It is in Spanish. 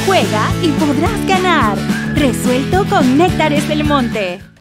Juega y podrás ganar. Resuelto con Néctares del Monte.